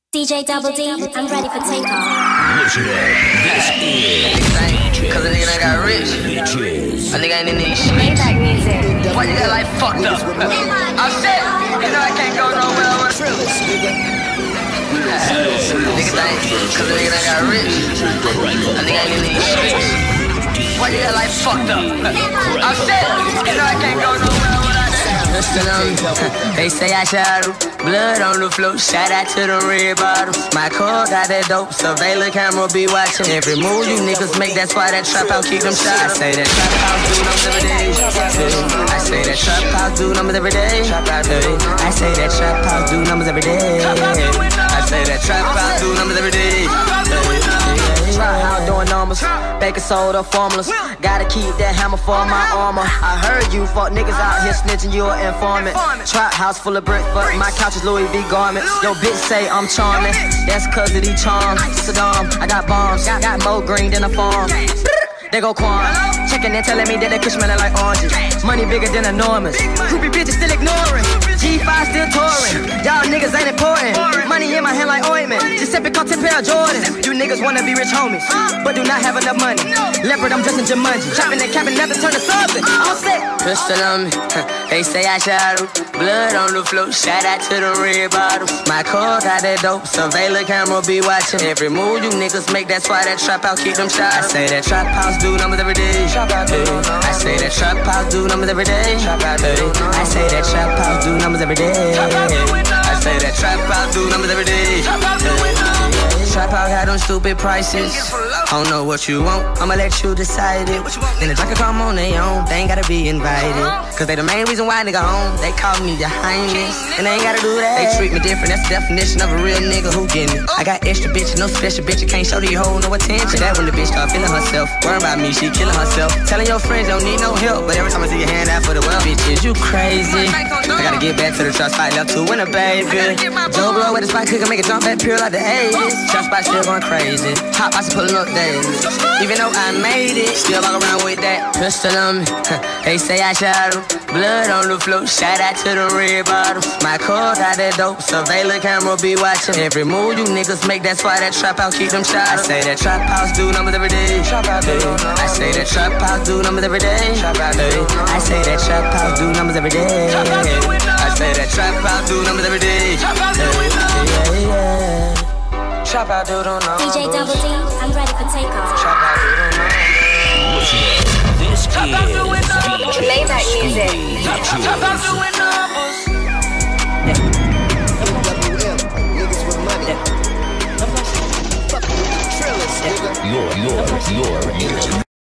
DJ Double D, I'm ready for takeoff. Listen up, this is Cause a nigga done got rich. A nigga ain't in these streets. Maybach music. Why you got like fucked up? I'm set. You know I can't go nowhere with nigga think, cause a nigga done got rich. A nigga ain't in these streets. Why you got like fucked up? I'm set. You know I can't go nowhere without that. Listen up, they say I shot him. Blood on the floor, shout out to the red bottoms. My car got that dope, surveillance camera be watching every move you niggas make. That's why that trap out keep them shot. I say that trap house do numbers every day. I say that trap house do numbers every day. I say that trap house do numbers every day. I say that trap house do numbers every day. Trap house doing numbers, baking soda formulas. Gotta keep that hammer for my armor. I heard you fuck niggas out here snitching, you an informant. Trap house full of brick, but my couch is Louis V garments. Yo bitch say I'm charming, that's cause of these charms. Saddam, I got bombs, got more green than a farm. They go Quan, checking and telling me that they could smell like oranges. Money bigger than enormous, groupie bitches still ignoring. G5 still touring, y'all niggas ain't important. Money in my hand like ointment, Giuseppe caught 10 pair of Jordans. You niggas wanna be rich homies, but do not have enough money. Leopard, I'm dressing Jumanji, chopping and capping, never turn to something. I'm set. Pistol on me, they say I shot him. Blood on the floor, shout out to the red bottoms. My car got that dope, surveillance camera be watching every move you niggas make. That's why that trap out keep them shot. I say that trap house do numbers every day. I say that trap house do numbers every day. I say that trap house do numbers every day. I say that trap house do numbers every day. Trap out got them stupid prices. I don't know what you want, I'ma let you decide it. Then the drink can come on their own, they ain't gotta be invited. Cause they the main reason why nigga home. They call me your highness, and they ain't gotta do that. They treat me different, that's the definition of a real nigga who get me. I got extra bitches, no special bitch, you can't show these hoes no attention. That when the bitch start feeling herself, worrying about me, she killing herself. Telling your friends don't need no help, but every time I see your hand out for the well, bitches, you crazy. I gotta get back to the trust spot, left 2 in a baby. Joe blow with the spot, cook and make it jump back pure like the 80s. Trust spot still going crazy, hot box pulling up daily. Even though I made it, still walk around with that pistol on me. They say I shot him. Blood on the floor, shout out to the red bottoms. My car got that dope, surveillance camera be watching every move you niggas make. That's why that trap out keep them shot. I say that trap house do numbers every day. I say that trap house do numbers every day. I say that trap house do numbers every day. I say that trap house do numbers every day. Trap out do them numbers. DJ Double D, I'm ready for takeoff. Trap out do them numbers. Listen up, this is Maybach music. Trap out doing numbers. Niggas with money. Fuck with trillers, nigga. your